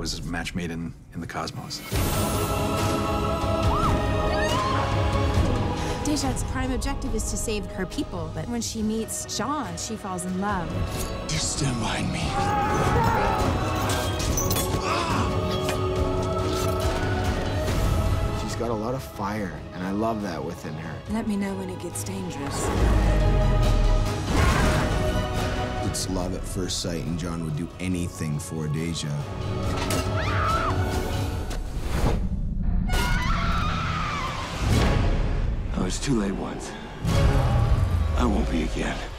was a match made in the cosmos. Dejah's prime objective is to save her people, but when she meets John, she falls in love. You stand behind me. She's got a lot of fire, and I love that within her. Let me know when it gets dangerous. It's love at first sight, and John would do anything for Dejah. I was too late once. I won't be again.